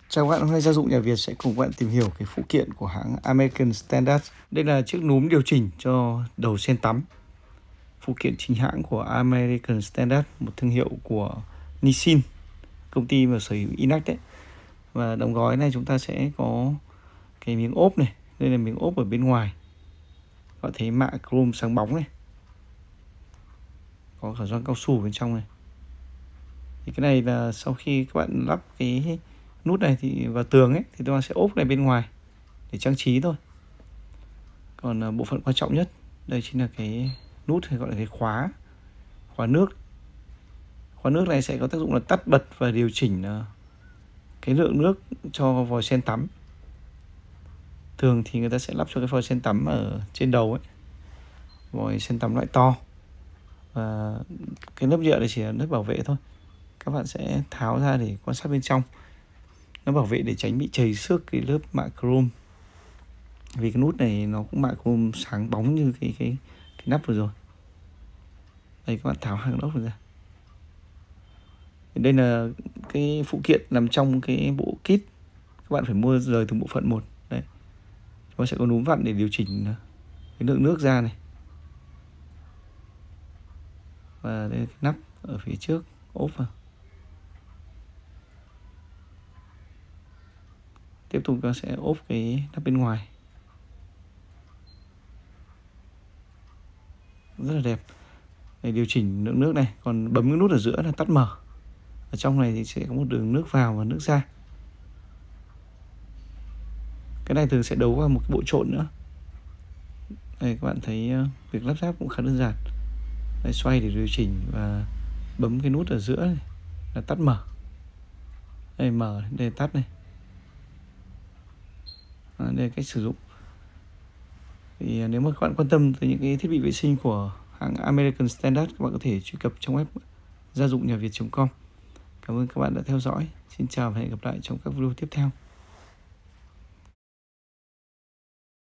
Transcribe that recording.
Chào các bạn, hôm nay Gia dụng nhà Việt sẽ cùng các bạn tìm hiểu cái phụ kiện của hãng American Standard. Đây là chiếc núm điều chỉnh cho đầu sen tắm. Phụ kiện chính hãng của American Standard, một thương hiệu của Nissin, công ty mà sở hữu Inac đấy. Và đóng gói này chúng ta sẽ có cái miếng ốp này, đây là miếng ốp ở bên ngoài. Các bạn thấy mạ chrome sáng bóng này. Có cả gioăng cao su bên trong này. Thì cái này là sau khi các bạn lắp cái nút này thì vào tường ấy thì chúng ta sẽ ốp này bên ngoài để trang trí thôi. Còn bộ phận quan trọng nhất đây chính là cái nút hay gọi là cái khóa nước. Khóa nước này sẽ có tác dụng là tắt bật và điều chỉnh cái lượng nước cho vòi sen tắm. Thường thì người ta sẽ lắp cho cái vòi sen tắm ở trên đầu ấy, vòi sen tắm loại to, và cái lớp nhựa này chỉ là lớp bảo vệ thôi. Các bạn sẽ tháo ra để quan sát bên trong. Nó bảo vệ để tránh bị chảy xước cái lớp mạ chrome. Vì cái nút này nó cũng mạ chrome sáng bóng như cái nắp vừa rồi. Đây, các bạn tháo hàng ốc ra. Đây là cái phụ kiện nằm trong cái bộ kit. Các bạn phải mua rời từng bộ phận một. Đấy, chúng ta sẽ có núm vặn để điều chỉnh cái lượng nước ra này. Và đây là cái nắp ở phía trước ốp vào. Tiếp tục ta sẽ ốp cái nắp bên ngoài. Rất là đẹp. Để điều chỉnh lượng nước này. Còn bấm cái nút ở giữa là tắt mở. Ở trong này thì sẽ có một đường nước vào và nước ra. Cái này thường sẽ đấu vào một cái bộ trộn nữa. Đây, các bạn thấy việc lắp ráp cũng khá đơn giản. Đây, xoay để điều chỉnh và bấm cái nút ở giữa này là tắt mở. Đây, mở, đây tắt này. Đây là cách sử dụng. Thì nếu mà các bạn quan tâm tới những cái thiết bị vệ sinh của hãng American Standard, các bạn có thể truy cập trong web gia dụng nhà Việt.com. Cảm ơn các bạn đã theo dõi. Xin chào và hẹn gặp lại trong các video tiếp theo.